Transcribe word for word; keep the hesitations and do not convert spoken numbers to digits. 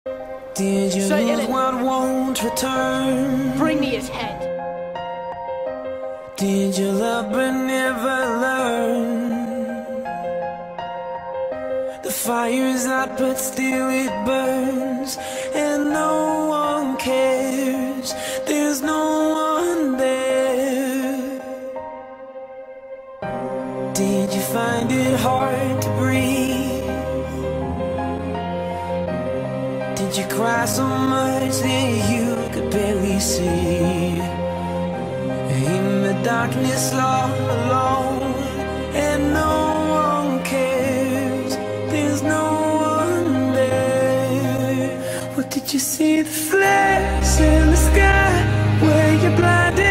Did you Say lose it. what won't return? Bring me his head. Did you love but never learn? The fire's out but still it burns, and no one cares. There's no one there. Did you find it hard to breathe? Did you cry so much that you could barely see? In the darkness all alone, and no one cares. There's no one there. What did you see? The flares in the sky? Were you blinded?